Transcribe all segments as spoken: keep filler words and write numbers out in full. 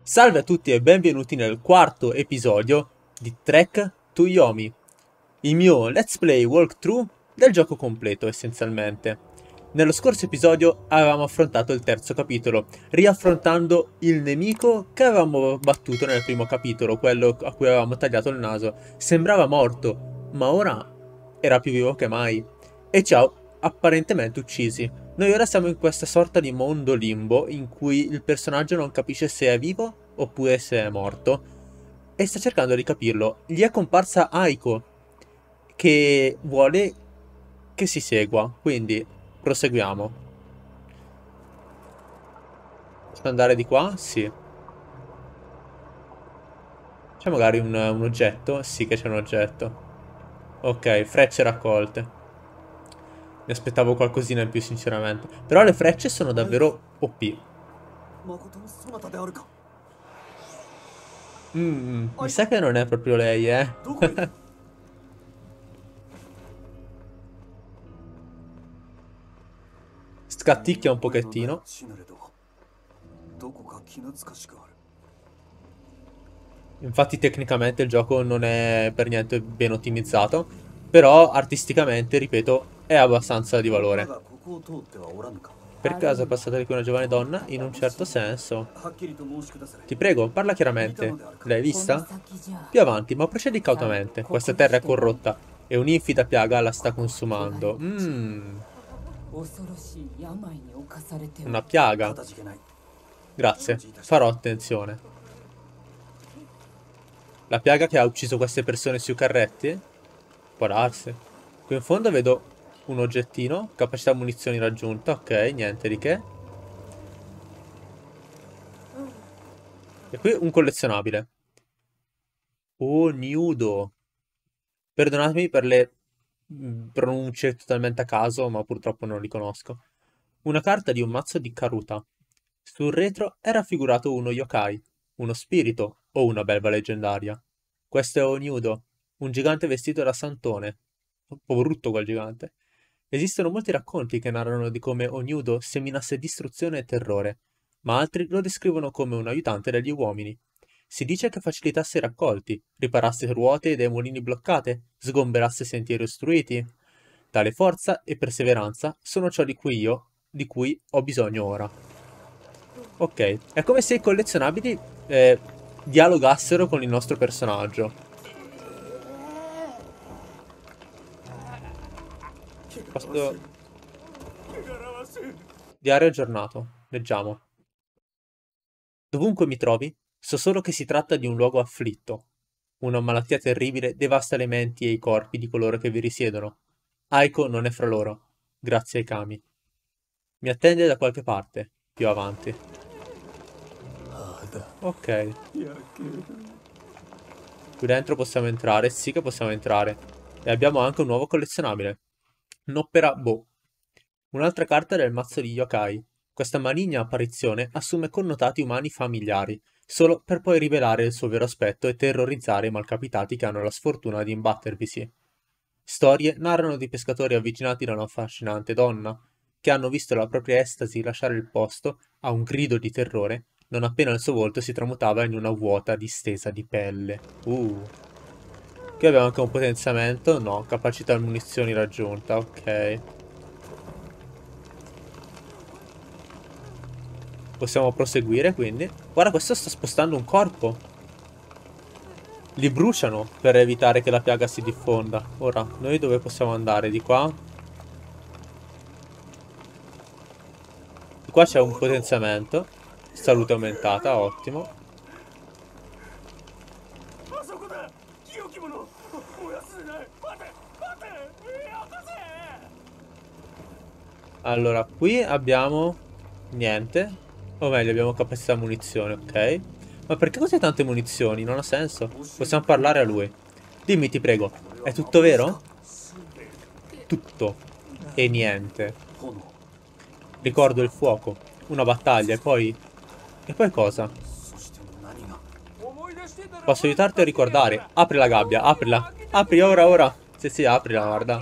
Salve a tutti e benvenuti nel quarto episodio di Trek to Yomi, il mio let's play walkthrough del gioco completo essenzialmente. Nello scorso episodio avevamo affrontato il terzo capitolo, riaffrontando il nemico che avevamo battuto nel primo capitolo, quello a cui avevamo tagliato il naso. Sembrava morto, ma ora era più vivo che mai e ci ha apparentemente uccisi. Noi ora siamo in questa sorta di mondo limbo in cui il personaggio non capisce se è vivo oppure se è morto e sta cercando di capirlo. Gli è comparsa Aiko che vuole che si segua, quindi proseguiamo. Posso andare di qua? Sì. C'è magari un, un oggetto? Sì che c'è un oggetto. Ok, frecce raccolte. Mi aspettavo qualcosina in più sinceramente. Però le frecce sono davvero O P. Mm, mi sa che non è proprio lei, eh. Scatticchia un pochettino. Infatti tecnicamente il gioco non è per niente ben ottimizzato, però artisticamente, ripeto, è abbastanza di valore. Per caso è passata di qui una giovane donna? In un certo senso. Ti prego, parla chiaramente. L'hai vista? Più avanti, ma procedi cautamente. Questa terra è corrotta e un'infida piaga la sta consumando. Mmm. Una piaga. Grazie, farò attenzione. La piaga che ha ucciso queste persone sui carretti? Può darsi. Qui in fondo vedo un oggettino. Capacità munizioni raggiunta. Ok, niente di che. E qui un collezionabile. Oh, nudo. Perdonatemi per le mm, pronunce totalmente a caso, ma purtroppo non li conosco. Una carta di un mazzo di Karuta. Sul retro è raffigurato uno yokai, uno spirito o una belva leggendaria. Questo è Onyudo, un gigante vestito da santone. Un po' brutto quel gigante. Esistono molti racconti che narrano di come Onyudo seminasse distruzione e terrore, ma altri lo descrivono come un aiutante degli uomini. Si dice che facilitasse i raccolti, riparasse ruote e mulini bloccate, sgomberasse sentieri ostruiti. Tale forza e perseveranza sono ciò di cui io, di cui ho bisogno ora. Ok, è come se i collezionabili eh, dialogassero con il nostro personaggio. Posso... Diario aggiornato. Leggiamo. Dovunque mi trovi, so solo che si tratta di un luogo afflitto. Una malattia terribile devasta le menti e i corpi di coloro che vi risiedono. Aiko non è fra loro, grazie ai kami. Mi attende da qualche parte, più avanti. Ok. Qui dentro possiamo entrare, sì che possiamo entrare. E abbiamo anche un nuovo collezionabile. Noppera Boh. Un'altra carta del mazzo di yokai. Questa maligna apparizione assume connotati umani familiari, solo per poi rivelare il suo vero aspetto e terrorizzare i malcapitati che hanno la sfortuna di imbattervisi. Storie narrano di pescatori avvicinati da una affascinante donna, che hanno visto la propria estasi lasciare il posto a un grido di terrore non appena il suo volto si tramutava in una vuota distesa di pelle. Uh. Qui abbiamo anche un potenziamento. No, capacità munizioni raggiunta, ok. Possiamo proseguire quindi. Guarda, questo sta spostando un corpo. Li bruciano per evitare che la piaga si diffonda. Ora, noi dove possiamo andare? Di qua? Di qua c'è un potenziamento. Salute aumentata, ottimo. Allora, qui abbiamo niente. O meglio, abbiamo capacità munizione, ok. Ma perché così tante munizioni? Non ha senso. Possiamo parlare a lui. Dimmi, ti prego, è tutto vero? Tutto e niente. Ricordo il fuoco, una battaglia e poi... E poi cosa? Posso aiutarti a ricordare. Apri la gabbia, aprila. Apri ora, ora. Sì, sì, aprila, guarda.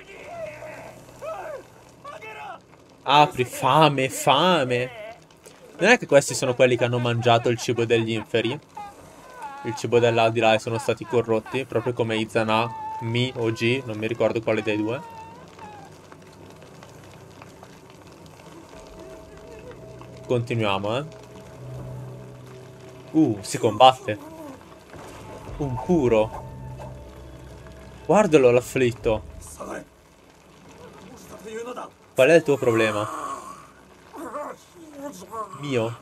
Apri, fame, fame. Non è che questi sono quelli che hanno mangiato il cibo degli inferi? Il cibo dell'aldilà e sono stati corrotti, proprio come Izana, Mi o G, non mi ricordo quale dei due. Continuiamo, eh. Uh, si combatte. Un puro. Guardalo l'afflitto. Qual è il tuo problema? Mio.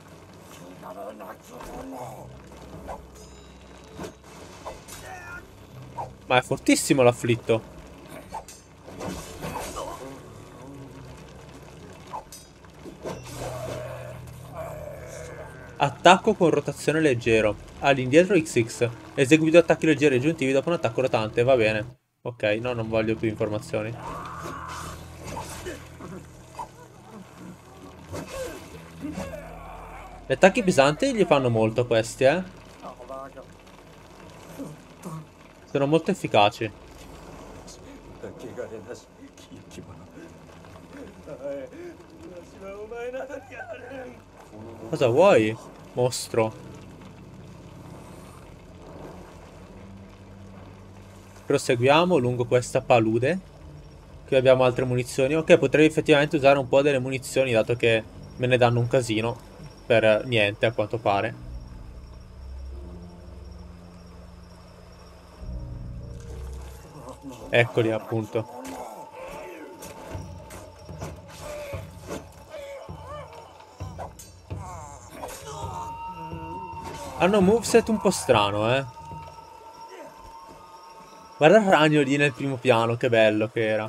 Ma è fortissimo l'afflitto. Attacco con rotazione leggero. All'indietro X X. Esegui due attacchi leggeri aggiuntivi dopo un attacco rotante. Va bene. Ok, no, non voglio più informazioni. Gli attacchi pesanti gli fanno molto questi, eh. Sono molto efficaci. Cosa vuoi, mostro? Proseguiamo lungo questa palude. Qui abbiamo altre munizioni. Ok, potrei effettivamente usare un po' delle munizioni, dato che me ne danno un casino. Per niente, a quanto pare. Eccoli, appunto. Hanno un moveset un po' strano, eh. Guarda il ragno lì nel primo piano, che bello che era.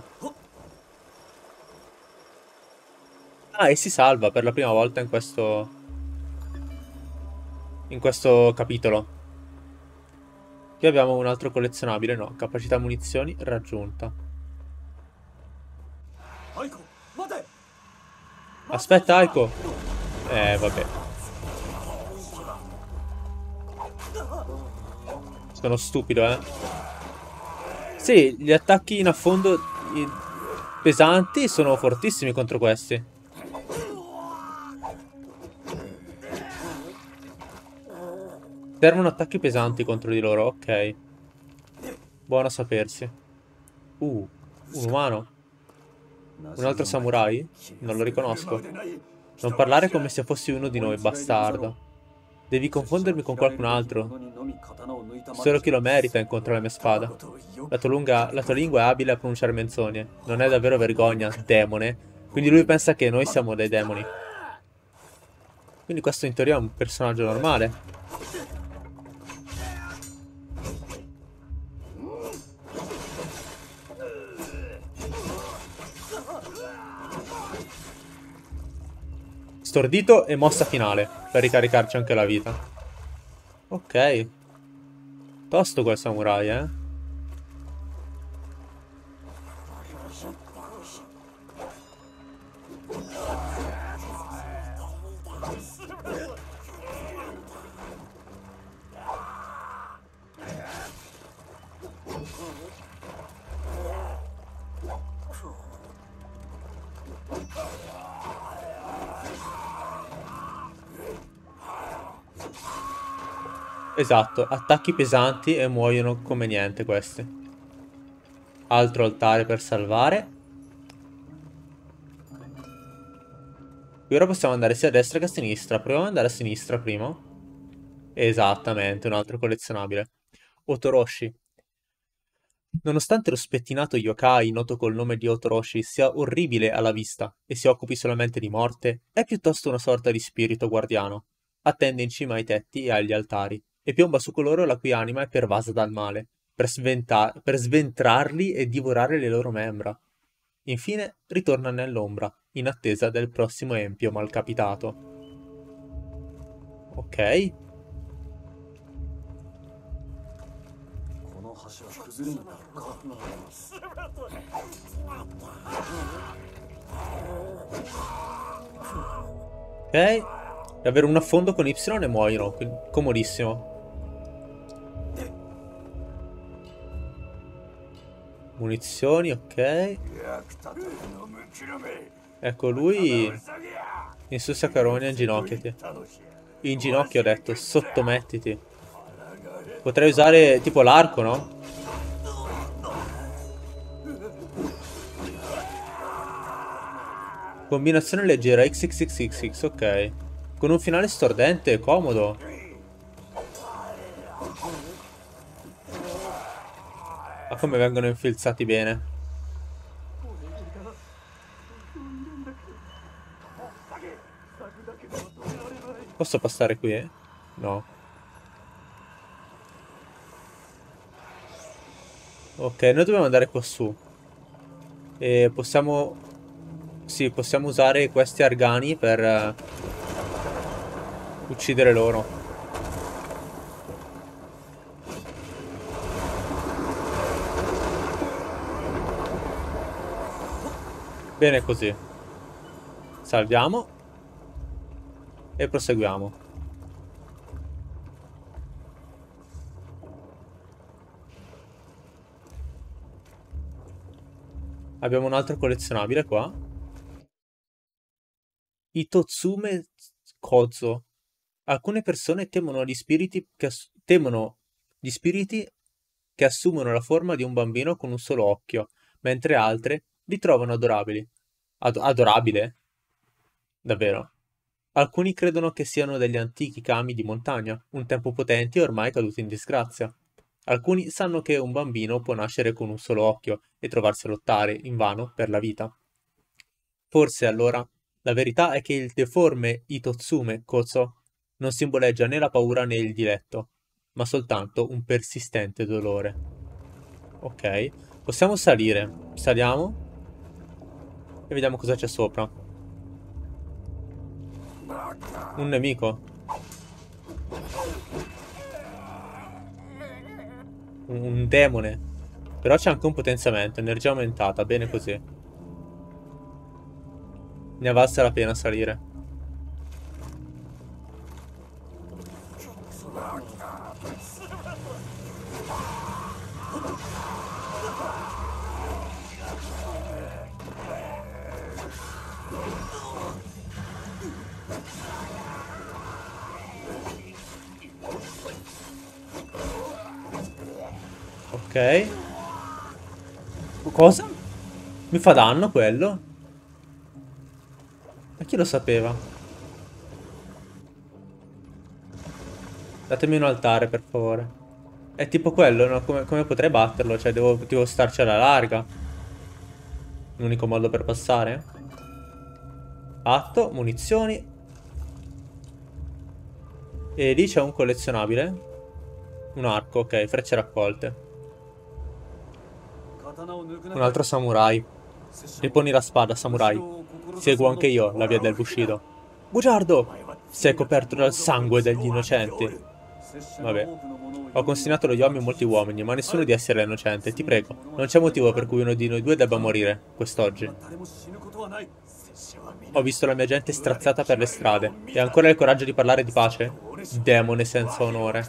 Ah, e si salva per la prima volta in questo... In questo capitolo. Qui abbiamo un altro collezionabile, no. Capacità munizioni raggiunta. Aspetta, Aiko. Eh, vabbè. Sono stupido, eh. Sì, gli attacchi in affondo pesanti sono fortissimi contro questi. Servono attacchi pesanti contro di loro, ok. Buono a sapersi. Uh, un umano. Un altro samurai? Non lo riconosco. Non parlare come se fossi uno di noi, bastardo. Devi confondermi con qualcun altro. Solo chi lo merita incontra la mia spada. La tua, lunga, la tua lingua è abile a pronunciare menzogne. Non è davvero vergogna, demone. Quindi lui pensa che noi siamo dei demoni. Quindi questo in teoria è un personaggio normale. Stordito e mossa finale, per ricaricarci anche la vita. Ok. Tosto quel samurai, eh. Esatto, attacchi pesanti e muoiono come niente questi. Altro altare per salvare. Qui ora possiamo andare sia a destra che a sinistra. Proviamo ad andare a sinistra prima. Esattamente, un altro collezionabile. Otoroshi. Nonostante lo spettinato yokai noto col nome di Otoroshi sia orribile alla vista e si occupi solamente di morte, è piuttosto una sorta di spirito guardiano. Attende in cima ai tetti e agli altari e piomba su coloro la cui anima è pervasa dal male, per, sventa- per sventrarli e divorare le loro membra. Infine ritorna nell'ombra, in attesa del prossimo empio malcapitato. Ok. Ok. Davvero un affondo con Y e muoiono. Quindi comodissimo. Munizioni, ok. Ecco lui. In sussa caronia, inginocchiati. In ginocchio ho detto, sottomettiti. Potrei usare tipo l'arco, no? Combinazione leggera X X X X X, ok. Con un finale stordente, comodo. Ma come vengono infilzati bene. Posso passare qui? No. Ok, noi dobbiamo andare qua su. E possiamo... Sì, possiamo usare questi argani per... eh, uccidere loro. Bene così. Salviamo. E proseguiamo. Abbiamo un altro collezionabile qua. Itotsume Kozo. Alcune persone temono gli spiriti che ass- temono gli spiriti che assumono la forma di un bambino con un solo occhio, mentre altre li trovano adorabili. Ad- adorabile? Davvero? Alcuni credono che siano degli antichi kami di montagna, un tempo potenti e ormai caduti in disgrazia. Alcuni sanno che un bambino può nascere con un solo occhio e trovarsi a lottare, invano, per la vita. Forse allora la verità è che il deforme Itotsume Kozo non simboleggia né la paura né il diletto, ma soltanto un persistente dolore. Ok, possiamo salire. Saliamo e vediamo cosa c'è sopra. Un nemico. Un, un demone. Però c'è anche un potenziamento, energia aumentata, bene così. Ne valsa la pena salire. Ok. Cosa? Mi fa danno quello? Ma chi lo sapeva? Datemi un altare, per favore. È tipo quello, no? Come, come potrei batterlo? Cioè, devo, devo starci alla larga. L'unico modo per passare? Atto, munizioni. E lì c'è un collezionabile. Un arco, ok, frecce raccolte. Un altro samurai. Riponi la spada, samurai. Seguo anche io la via del Bushido. Bugiardo! Sei coperto dal sangue degli innocenti. Vabbè. Ho consegnato lo Yomi a molti uomini, ma nessuno di essi era innocente. Ti prego, non c'è motivo per cui uno di noi due debba morire quest'oggi. Ho visto la mia gente strazzata per le strade. E ancora il coraggio di parlare di pace? Demone senza onore.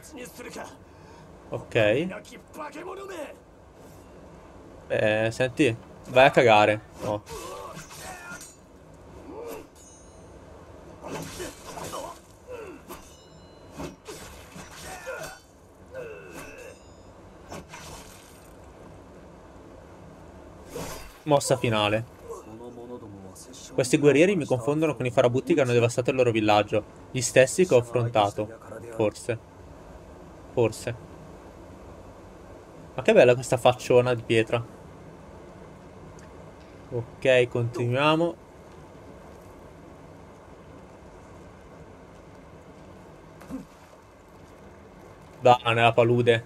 Ok. Eh, senti, vai a cagare. Oh. Mossa finale. Questi guerrieri mi confondono con i farabutti che hanno devastato il loro villaggio. Gli stessi che ho affrontato. Forse. Forse. Ma che bella questa facciona di pietra. Ok, continuiamo. Va nella palude.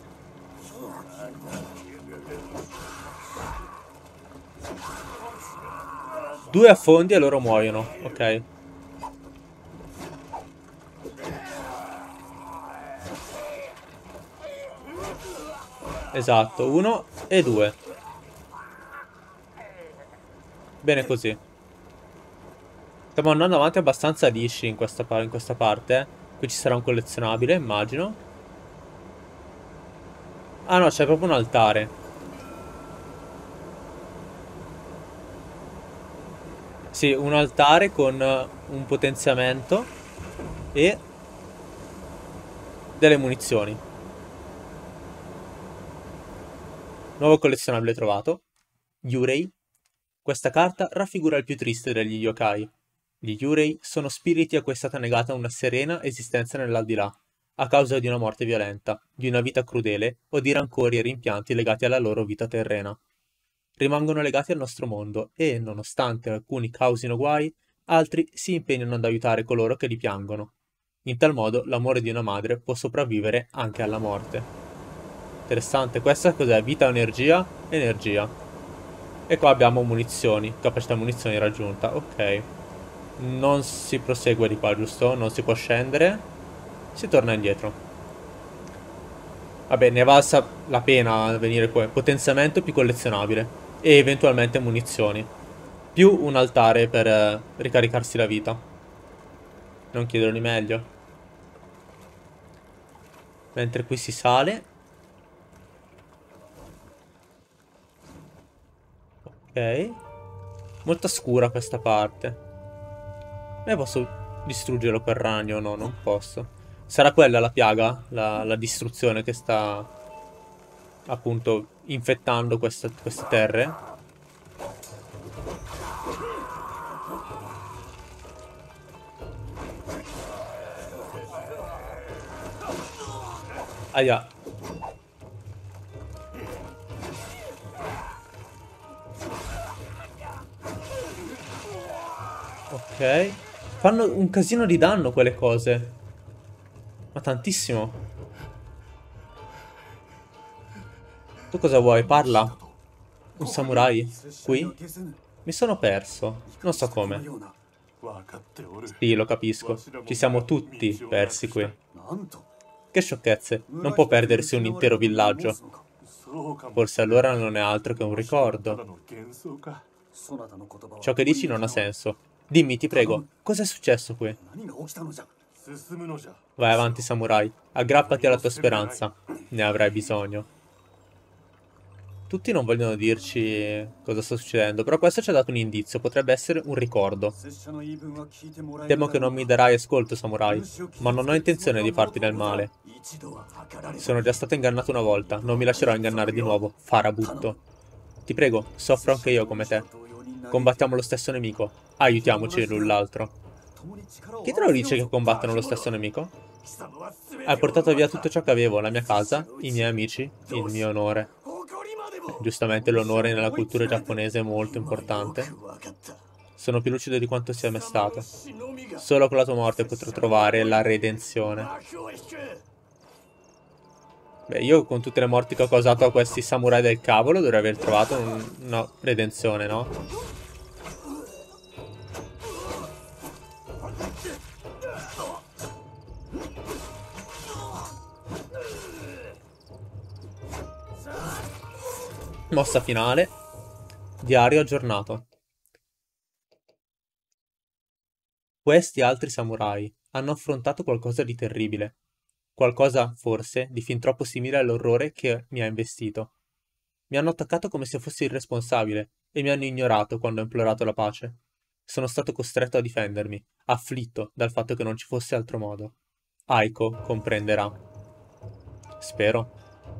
Due affondi e loro muoiono. Ok. Esatto, uno e due. Bene così. Stiamo andando avanti abbastanza lisci in questa, in questa parte. Eh. Qui ci sarà un collezionabile, immagino. Ah no, c'è proprio un altare. Sì, un altare con un potenziamento e delle munizioni. Nuovo collezionabile trovato. Yurei. Questa carta raffigura il più triste degli yokai. Gli Yurei sono spiriti a cui è stata negata una serena esistenza nell'aldilà, a causa di una morte violenta, di una vita crudele o di rancori e rimpianti legati alla loro vita terrena. Rimangono legati al nostro mondo e, nonostante alcuni causino guai, altri si impegnano ad aiutare coloro che li piangono. In tal modo l'amore di una madre può sopravvivere anche alla morte. Interessante, questa cos'è? Vita, energia, energia. E qua abbiamo munizioni, capacità munizioni raggiunta, ok. Non si prosegue di qua, giusto? Non si può scendere. Si torna indietro. Vabbè, ne è valsa la pena venire qua. Potenziamento più collezionabile. E eventualmente munizioni. Più un altare per eh, ricaricarsi la vita. Non chiederò di meglio. Mentre qui si sale. Ok. Molto scura questa parte. E posso distruggerlo quel ragno? No, non posso. Sarà quella la piaga? La, la distruzione che sta appunto infettando questa- queste terre? Aia. Ok. Fanno un casino di danno quelle cose. Ma tantissimo. Tu cosa vuoi? Parla. Un samurai? Qui? Mi sono perso. Non so come. Sì, lo capisco. Ci siamo tutti persi qui. Che sciocchezze. Non può perdersi un intero villaggio. Forse allora non è altro che un ricordo. Ciò che dici non ha senso. Dimmi, ti prego, cos'è successo qui? Vai avanti, samurai. Aggrappati alla tua speranza. Ne avrai bisogno. Tutti non vogliono dirci cosa sta succedendo, però questo ci ha dato un indizio. Potrebbe essere un ricordo. Temo che non mi darai ascolto, samurai, ma non ho intenzione di farti del male. Sono già stato ingannato una volta, non mi lascerò ingannare di nuovo, farabutto. Ti prego, soffro anche io come te. Combattiamo lo stesso nemico. Aiutiamoci l'un l'altro. Chi te lo dice che combattono lo stesso nemico? Hai portato via tutto ciò che avevo, la mia casa, i miei amici, il mio onore. Eh, giustamente l'onore nella cultura giapponese è molto importante. Sono più lucido di quanto sia mai stato. Solo con la tua morte potrò trovare la redenzione. Beh, io con tutte le morti che ho causato a questi samurai del cavolo dovrei aver trovato un- una redenzione, no? Mossa finale. Diario aggiornato. Questi altri samurai hanno affrontato qualcosa di terribile. Qualcosa, forse, di fin troppo simile all'orrore che mi ha investito. Mi hanno attaccato come se fossi irresponsabile e mi hanno ignorato quando ho implorato la pace. Sono stato costretto a difendermi, afflitto dal fatto che non ci fosse altro modo. Aiko comprenderà. Spero.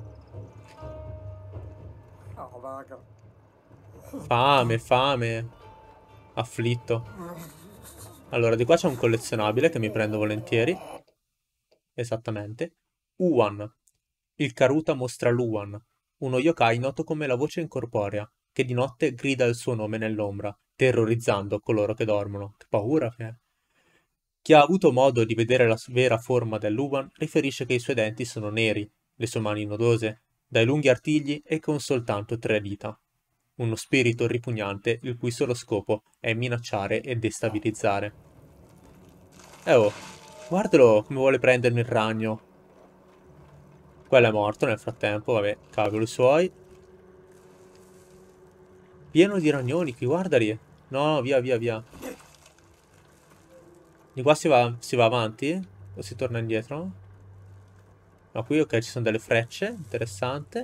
Fame, fame. Afflitto. Allora, di qua c'è un collezionabile che mi prendo volentieri. Esattamente. Uwan. Il Karuta mostra l'Uwan, uno yokai noto come la voce incorporea, che di notte grida il suo nome nell'ombra, terrorizzando coloro che dormono. Che paura che è. Chi ha avuto modo di vedere la vera forma dell'Uwan riferisce che i suoi denti sono neri, le sue mani nodose, dai lunghi artigli e con soltanto tre dita. Uno spirito ripugnante il cui solo scopo è minacciare e destabilizzare. Eh oh, guardalo come vuole prendermi il ragno. Quello è morto nel frattempo, vabbè, cavoli suoi. Pieno di ragnoni qui, guardali. No, via, via, via. Di qua si va, si va avanti? O si torna indietro? No, qui ok, ci sono delle frecce, interessante.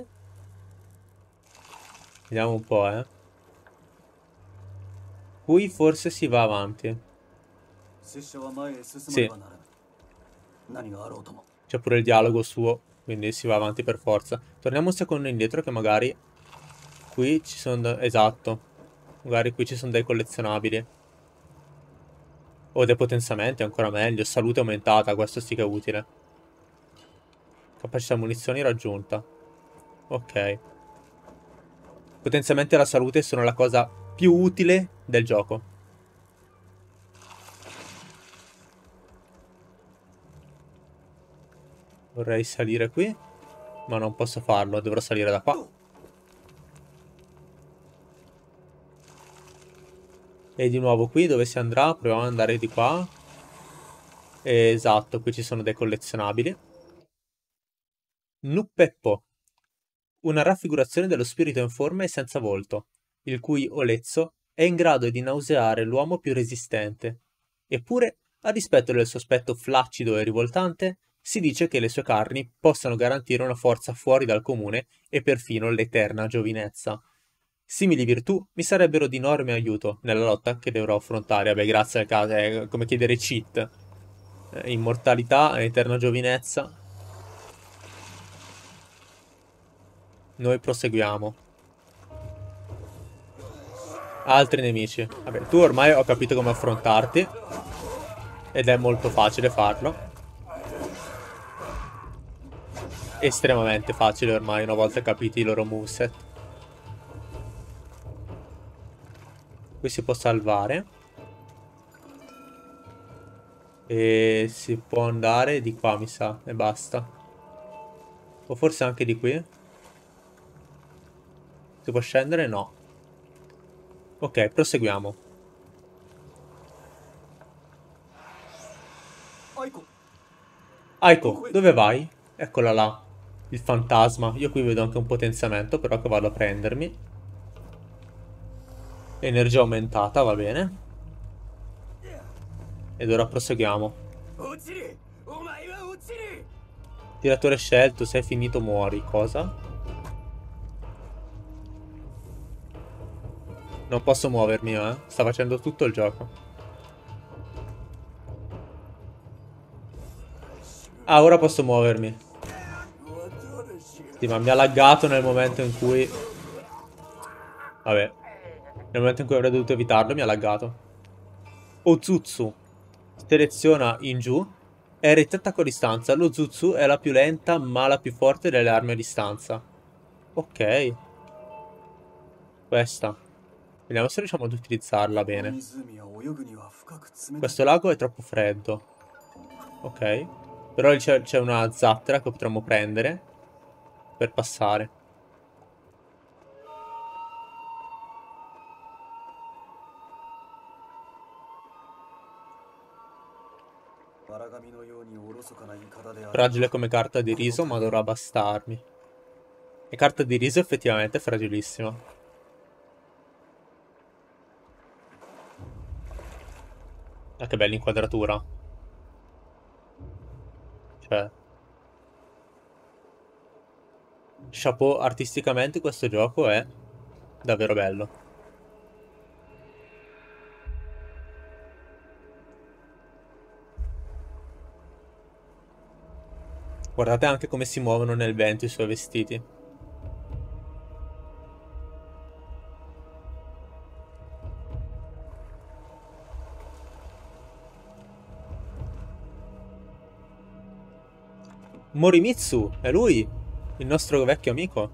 Vediamo un po', eh. Qui forse si va avanti. Sì. C'è pure il dialogo suo, quindi si va avanti per forza. Torniamo un secondo indietro che magari qui ci sono... Esatto. Magari qui ci sono dei collezionabili. O dei potenziamenti, ancora meglio. Salute aumentata, questo sì che è utile. Capacità munizioni raggiunta. Ok. Potenziamenti alla salute sono la cosa più utile del gioco. Vorrei salire qui, ma non posso farlo, dovrò salire da qua. E di nuovo qui dove si andrà? Proviamo ad andare di qua. Esatto, qui ci sono dei collezionabili. Nuppeppo. Una raffigurazione dello spirito informe e senza volto, il cui olezzo è in grado di nauseare l'uomo più resistente. Eppure, a dispetto del suo aspetto flaccido e rivoltante, si dice che le sue carni possano garantire una forza fuori dal comune e perfino l'eterna giovinezza. Simili virtù mi sarebbero di enorme aiuto nella lotta che dovrò affrontare. Vabbè, grazie al caso, è come chiedere cheat. Eh, immortalità, eterna giovinezza. Noi proseguiamo. Altri nemici. Vabbè, tu ormai ho capito come affrontarti. Ed è molto facile farlo. Estremamente facile ormai, una volta capiti i loro moveset. Qui si può salvare. E si può andare di qua, mi sa, e basta. O forse anche di qui. Si può scendere? No. Ok, proseguiamo. Aiko, dove vai? Eccola là. Il fantasma. Io qui vedo anche un potenziamento, però che vado a prendermi. Energia aumentata, va bene. Ed ora proseguiamo. Tiratore scelto, se è finito muori. Cosa? Non posso muovermi, eh. Sta facendo tutto il gioco. Ah, ora posso muovermi. Sì, ma mi ha laggato nel momento in cui... Vabbè. Nel momento in cui avrei dovuto evitarlo, mi ha laggato. Ozutsu. Seleziona in giù. È rettattacco a distanza. Lo Jutsu è la più lenta, ma la più forte delle armi a distanza. Ok. Questa. Vediamo se riusciamo ad utilizzarla bene. Questo lago è troppo freddo. Ok. Però c'è una zattera che potremmo prendere per passare. Fragile come carta di riso, ma dovrà bastarmi. E carta di riso effettivamente è fragilissima. Ah, che bella inquadratura. Cioè... Chapeau, artisticamente questo gioco è davvero bello. Guardate anche come si muovono nel vento i suoi vestiti. Morimitsu, è lui, il nostro vecchio amico.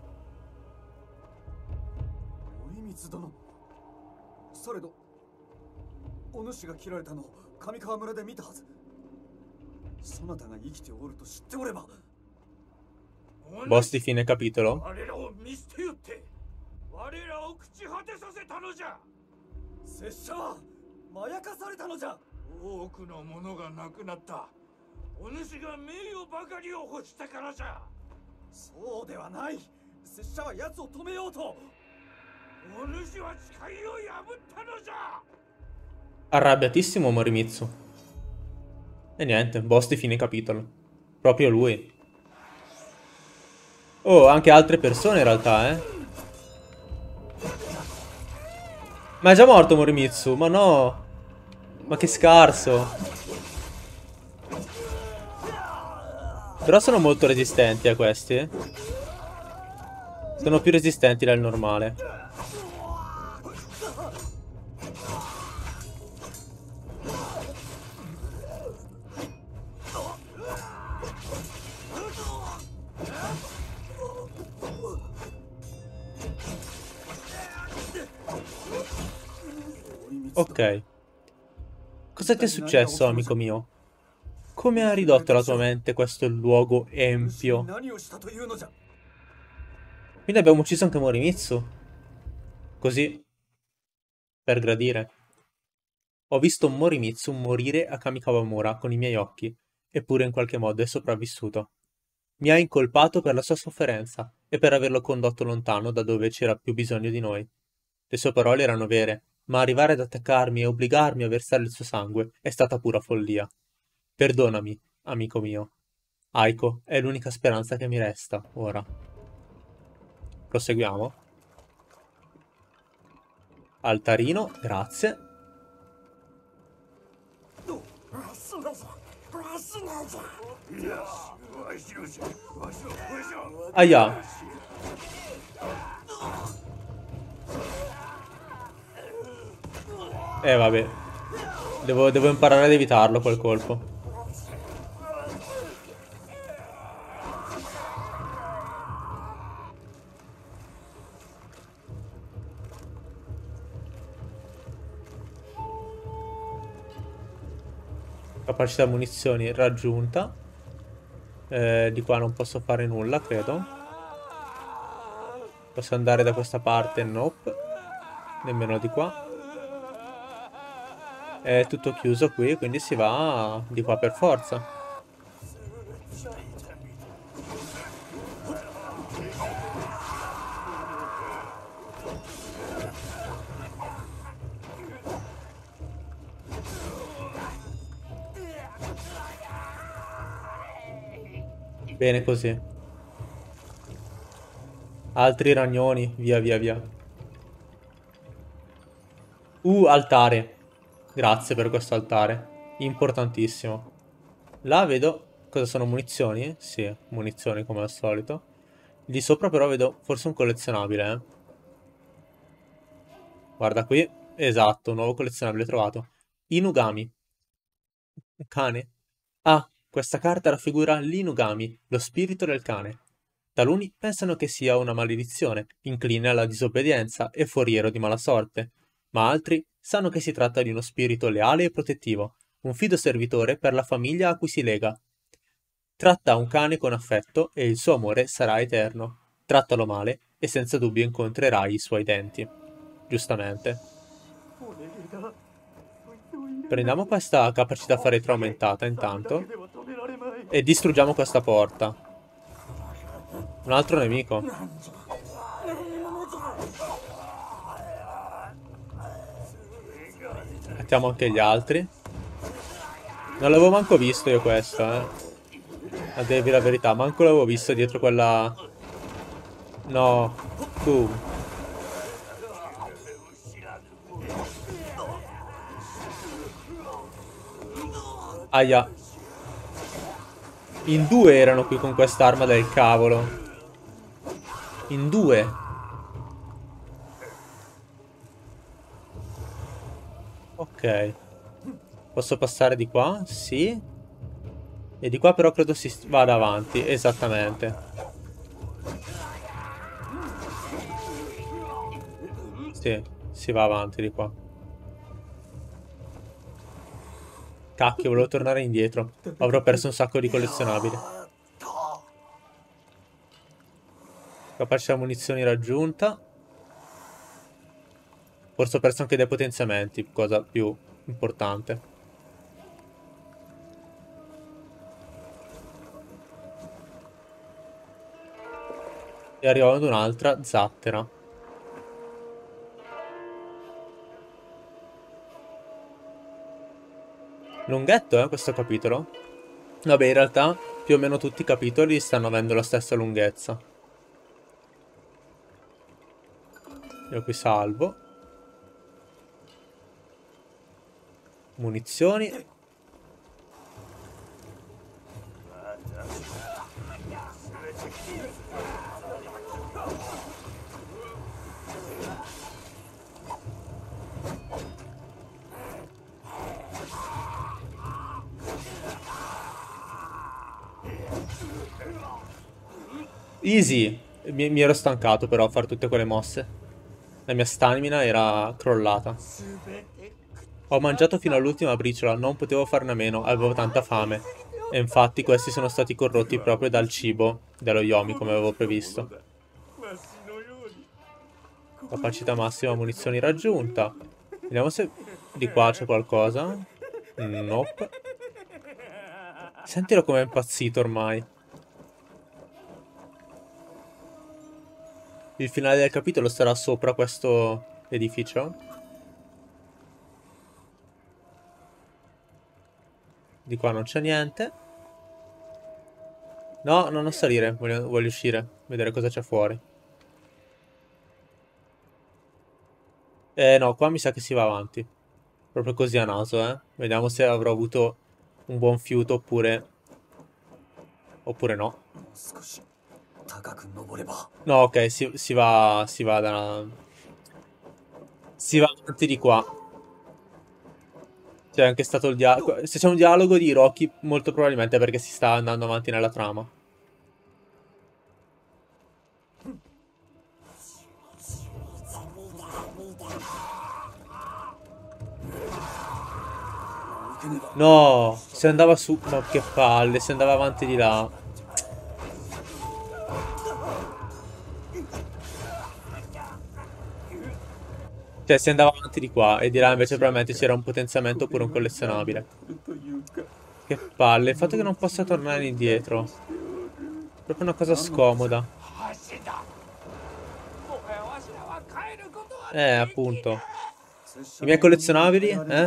Morimitsu dono. Saredo. Onushi ga kirareta no Kamikawa-mura de mita hazu. Sonata ga ikite oru to shitte oreba. Boss di fine capitolo. Arrabbiatissimo Morimitsu. E niente, boss di fine capitolo. Proprio lui. Oh, anche altre persone in realtà, eh. Ma è già morto Morimitsu, ma no. Ma che scarso. Però sono molto resistenti a questi. Sono più resistenti del normale. Ok. Cosa ti è successo, amico mio? Come ha ridotto la tua mente questo luogo empio? Quindi abbiamo ucciso anche Morimitsu. Così, per gradire. Ho visto Morimitsu morire a Kamikawamura con i miei occhi, eppure in qualche modo è sopravvissuto. Mi ha incolpato per la sua sofferenza e per averlo condotto lontano da dove c'era più bisogno di noi. Le sue parole erano vere, ma arrivare ad attaccarmi e obbligarmi a versare il suo sangue è stata pura follia. Perdonami, amico mio. Aiko è l'unica speranza che mi resta, ora. Proseguiamo. Altarino, grazie. Aia. Eh vabbè. Devo, devo imparare ad evitarlo quel colpo. Capacità munizioni raggiunta. Eh, di qua non posso fare nulla, credo. Posso andare da questa parte? Nope. Nemmeno di qua. È tutto chiuso qui, quindi si va di qua per forza. Bene così. Altri ragnoni, via via via. Uh, altare. Grazie per questo altare. Importantissimo. Là vedo... Cosa sono munizioni? Sì, munizioni come al solito. Di sopra però vedo forse un collezionabile, eh. Guarda qui. Esatto, un nuovo collezionabile trovato. Inugami. Un cane? Ah, questa carta raffigura l'Inugami, lo spirito del cane. Taluni pensano che sia una maledizione, incline alla disobbedienza e foriero di mala sorte, ma altri sanno che si tratta di uno spirito leale e protettivo, un fido servitore per la famiglia a cui si lega. Tratta un cane con affetto e il suo amore sarà eterno. Trattalo male e senza dubbio incontrerai i suoi denti. Giustamente. Prendiamo questa capacità fare aumentata intanto e distruggiamo questa porta. Un altro nemico. Mettiamo anche gli altri. Non l'avevo manco visto io questo, eh. A dirvi la verità, manco l'avevo visto dietro quella... No. Boom. Aia. In due erano qui con quest'arma del cavolo. In due. Ok. Posso passare di qua? Sì. E di qua però credo si vada avanti. Esattamente. Sì, si va avanti di qua. Cacchio, volevo tornare indietro. Avrò perso un sacco di collezionabili. Capacità munizioni raggiunta. Forse ho perso anche dei potenziamenti, cosa più importante. E arriviamo ad un'altra zattera. Lunghetto, eh, questo capitolo? Vabbè, in realtà più o meno tutti i capitoli stanno avendo la stessa lunghezza. Io qui salvo. Munizioni. Easy. Mi, mi ero stancato però a fare tutte quelle mosse. La mia stamina era crollata. Ho mangiato fino all'ultima briciola, non potevo farne a meno, avevo tanta fame. E infatti questi sono stati corrotti proprio dal cibo dello Yomi, come avevo previsto. Capacità massima munizioni raggiunta. Vediamo se di qua c'è qualcosa. Nope. Sentilo come è impazzito ormai. Il finale del capitolo sarà sopra questo edificio. Di qua non c'è niente. No, no, non salire. Voglio, voglio uscire. Vedere cosa c'è fuori. Eh no, qua mi sa che si va avanti. Proprio così a naso, eh. Vediamo se avrò avuto un buon fiuto oppure... Oppure no. No, ok, si, si va... Si va da... Si va avanti di qua. C'è anche stato il dialogo. Se c'è un dialogo di Hiroki, molto probabilmente è perché si sta andando avanti nella trama. No, se andava su... Ma che palle, se andava avanti di là. Cioè, si andava avanti di qua e di là invece probabilmente c'era un potenziamento oppure un collezionabile. Che palle, il fatto che non possa tornare indietro. Proprio una cosa scomoda. Eh, appunto. I miei collezionabili, eh?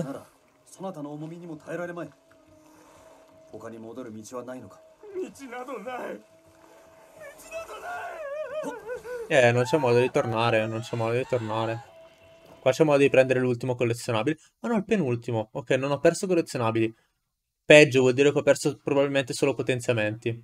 Eh, non c'è modo di tornare, non c'è modo di tornare. Qua c'è modo di prendere l'ultimo collezionabile. Ah no, il penultimo. Ok, non ho perso collezionabili. Peggio, vuol dire che ho perso probabilmente solo potenziamenti.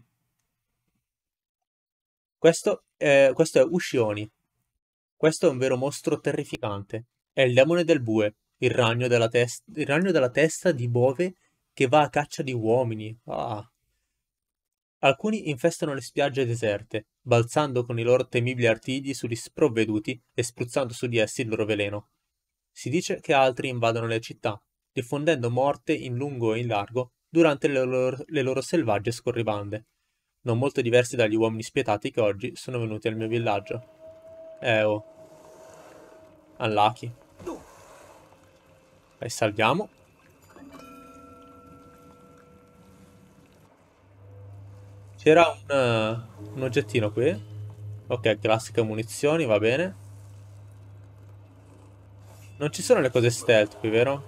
Questo è, questo è Ushioni. Questo è un vero mostro terrificante. È il demone del bue, il ragno della, tes- il ragno della testa di bove che va a caccia di uomini. Ah. Alcuni infestano le spiagge deserte, balzando con i loro temibili artigli sugli sprovveduti e spruzzando su di essi il loro veleno. Si dice che altri invadono le città, diffondendo morte in lungo e in largo durante le loro, le loro selvagge scorribande, non molto diversi dagli uomini spietati che oggi sono venuti al mio villaggio. Eh oh, unlucky. Dai, salviamo. C'era un, eh, un oggettino qui. Ok, classiche munizioni, va bene. Non ci sono le cose stealth qui, vero?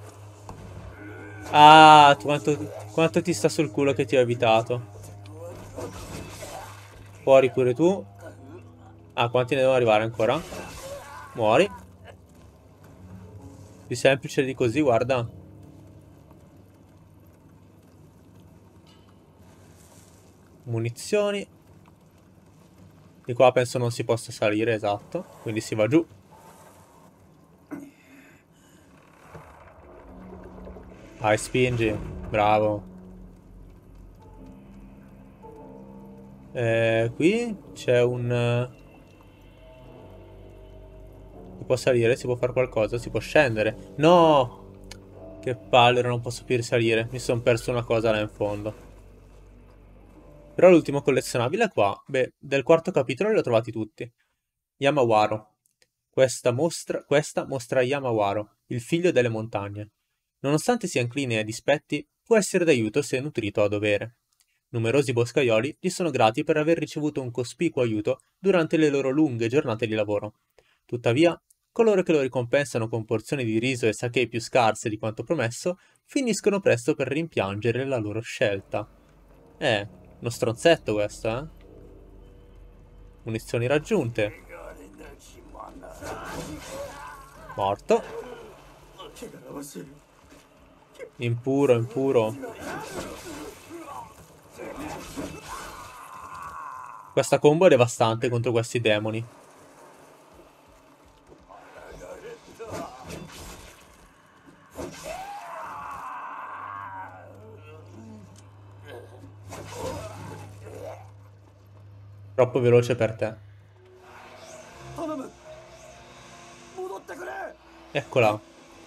Ah, quanto, quanto ti sta sul culo che ti ho evitato. Fuori pure tu. Ah, quanti ne devono arrivare ancora? Muori. Più semplice di così, guarda. Munizioni. Di qua penso non si possa salire, esatto. Quindi si va giù. Vai, spingi. Bravo. Eh, qui c'è un... Si può salire, si può fare qualcosa, si può scendere. No! Che palle, non posso più risalire. Mi sono perso una cosa là in fondo. Però l'ultimo collezionabile è qua. Beh, del quarto capitolo li ho trovati tutti. Yamawaro. Questa mostra, questa mostra Yamawaro, il figlio delle montagne. Nonostante sia incline ai dispetti, può essere d'aiuto se nutrito a dovere. Numerosi boscaioli gli sono grati per aver ricevuto un cospicuo aiuto durante le loro lunghe giornate di lavoro. Tuttavia, coloro che lo ricompensano con porzioni di riso e sake più scarse di quanto promesso, finiscono presto per rimpiangere la loro scelta. Eh, uno stronzetto questo, eh? Munizioni raggiunte. Morto. Impuro, impuro. Questa combo è devastante contro questi demoni. Troppo veloce per te. Eccola.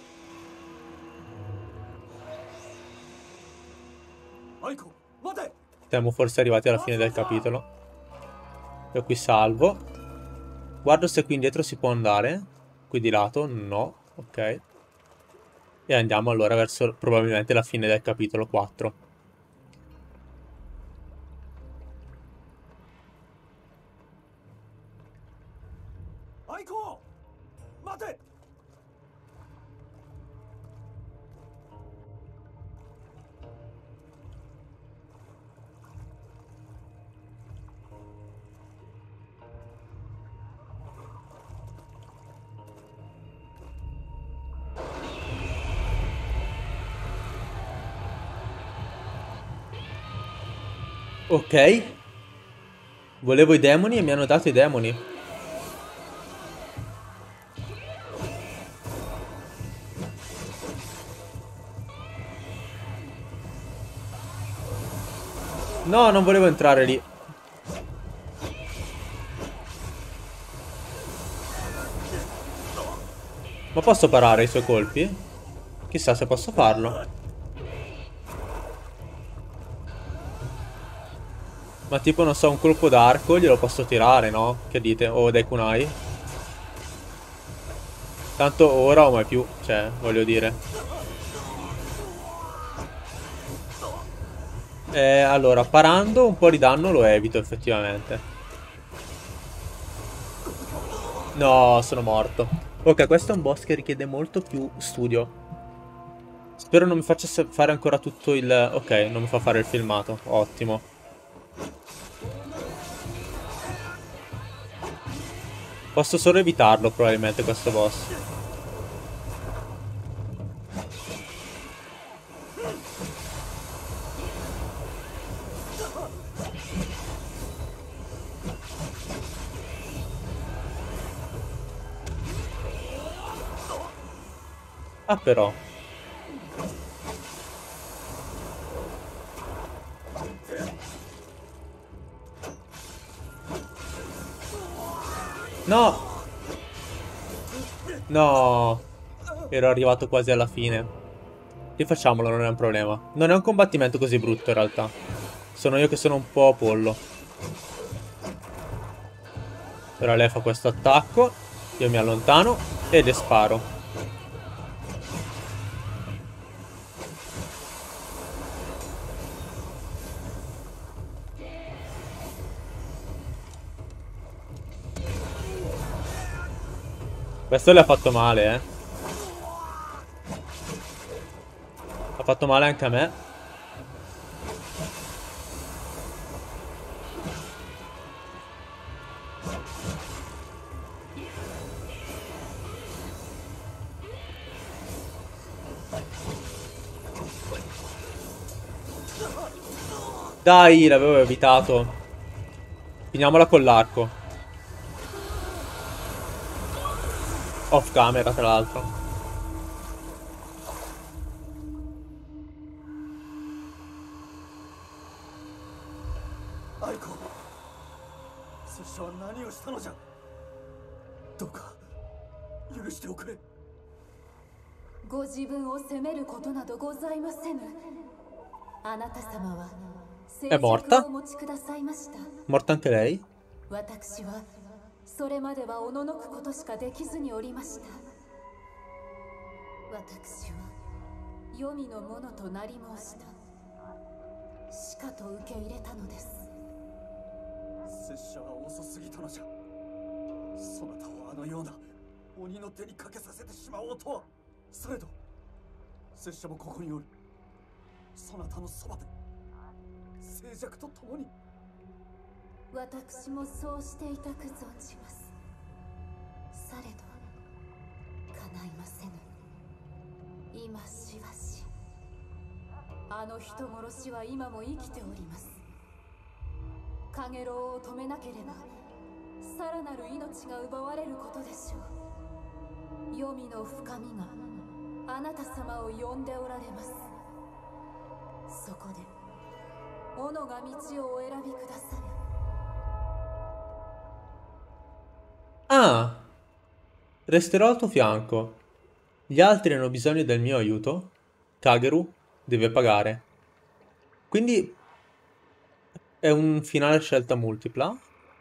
Siamo forse arrivati alla fine del capitolo. Io qui salvo. Guardo se qui indietro si può andare. Qui di lato, no. Ok. E andiamo allora verso probabilmente la fine del capitolo quattro. Ok. Volevo i demoni e mi hanno dato i demoni. No, non volevo entrare lì. Ma posso parare i suoi colpi? Chissà se posso farlo. Ma tipo, non so, un colpo d'arco glielo posso tirare, no? Che dite? O dei kunai? Tanto ora o mai più, cioè, voglio dire. Eh, allora, parando un po' di danno lo evito effettivamente. No, sono morto. Ok, questo è un boss che richiede molto più studio. Spero non mi faccia fare ancora tutto il... Ok, non mi fa fare il filmato. Ottimo. Posso solo evitarlo probabilmente questo boss. Ah però. No! No! Ero arrivato quasi alla fine. Rifacciamolo, non è un problema. Non è un combattimento così brutto in realtà. Sono io che sono un po' pollo. Ora lei fa questo attacco. Io mi allontano e le sparo. Questo le ha fatto male, eh. Ha fatto male anche a me. Dai, l'avevo evitato. Finiamola con l'arco. Off camera, tra l'altro. Aiko, 拙者は何をしたのじゃ。どうか許しておくれ。 ご自分を責めることなどございませぬ。あなた様は È morta? お持ちくださいました。 Morta anche lei? 私はそれまではおののくことしかできずにおりました。私は黄泉のものとなり申した。しかと受け入れたのです。 拙者が遅すぎたのじゃ。そなたをあのような鬼の手にかけさせてしまおうとは。されど拙者もここにおる。そなたのそばで静寂とともに。 私もそうしていたく存じます。されど叶いませぬ。今しばしあの人殺しは今も生きております。カゲロウを止めなければさらなる命が奪われることでしょう。黄泉の深みがあなた様を呼んでおられます。そこで斧が道をお選びください。 Ah, resterò al tuo fianco. Gli altri hanno bisogno del mio aiuto. Kageru deve pagare. Quindi è un finale scelta multipla.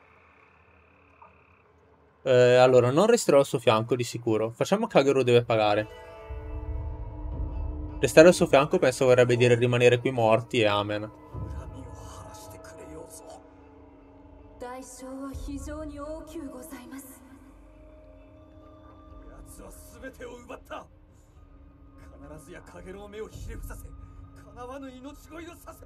Eh, allora, non resterò al suo fianco di sicuro. Facciamo Kageru deve pagare. Restare al suo fianco penso vorrebbe dire rimanere qui morti e amen. 代償は非常に大きゅうございます。 奴は全てを奪った。必ずや影の目をひれ伏させ、叶わぬ命乞いをさせ。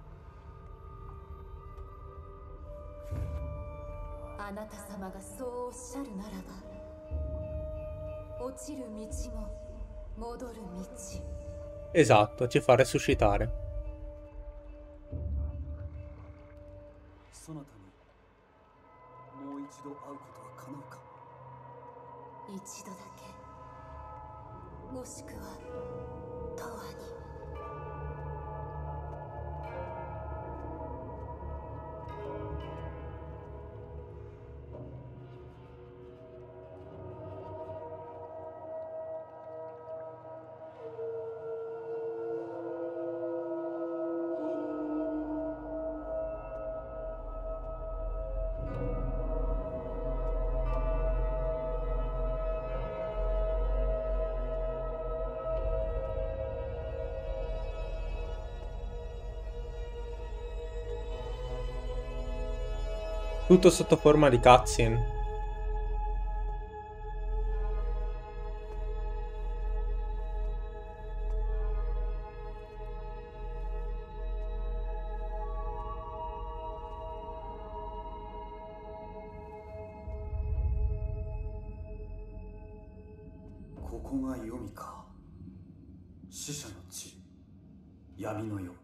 あなた様がそうおっしゃるならば、落ちる道も戻る道。 Esatto, ci fa resuscitare. そなたにもう一度会うことは叶うか。 一度だけ、もしくは永遠に。 Tutto sotto forma di cutscene. QuestoがYomiか。死者の地、闇の世。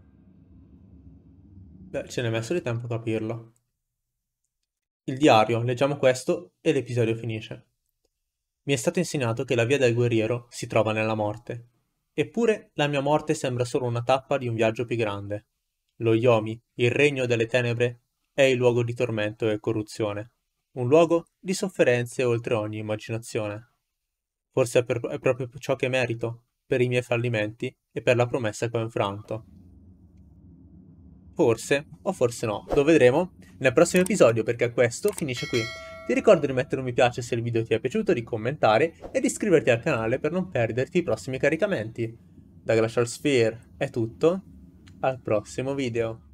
Beh, ce n'è messo di tempo a capirlo. Il diario, leggiamo questo e l'episodio finisce. Mi è stato insegnato che la via del guerriero si trova nella morte. Eppure la mia morte sembra solo una tappa di un viaggio più grande. Lo Yomi, il regno delle tenebre, è il luogo di tormento e corruzione. Un luogo di sofferenze oltre ogni immaginazione. Forse è, per, è proprio ciò che merito, per i miei fallimenti e per la promessa che ho infranto. Forse, o forse no, lo vedremo nel prossimo episodio, perché questo finisce qui. Ti ricordo di mettere un mi piace se il video ti è piaciuto, di commentare e di iscriverti al canale per non perderti i prossimi caricamenti. Da Glacial Sphere è tutto, al prossimo video.